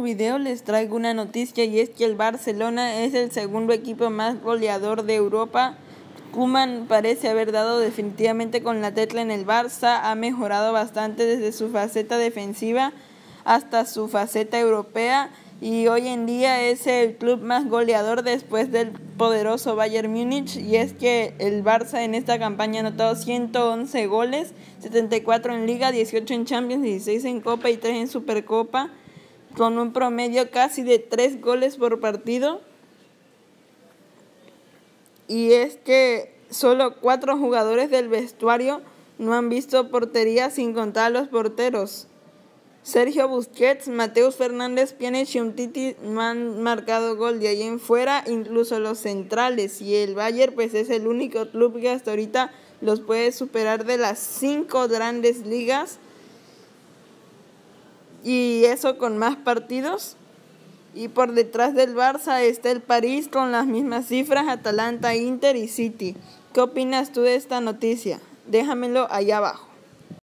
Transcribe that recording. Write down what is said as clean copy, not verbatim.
video les traigo una noticia y es que el Barcelona es el segundo equipo más goleador de Europa. Koeman parece haber dado definitivamente con la tecla en el Barça, ha mejorado bastante desde su faceta defensiva hasta su faceta europea y hoy en día es el club más goleador después del poderoso Bayern Múnich, y es que el Barça en esta campaña ha anotado 111 goles, 74 en Liga, 18 en Champions, 16 en Copa y 3 en Supercopa, con un promedio casi de 3 goles por partido. Y es que solo 4 jugadores del vestuario no han visto portería, sin contar a los porteros. Sergio Busquets, Mateus Fernández, Pjanic y Umtiti no han marcado gol. De ahí en fuera, incluso los centrales. Y el Bayern pues es el único club que hasta ahorita los puede superar de las 5 grandes ligas. Y eso con más partidos. Y por detrás del Barça está el París con las mismas cifras, Atalanta, Inter y City. ¿Qué opinas tú de esta noticia? Déjamelo allá abajo.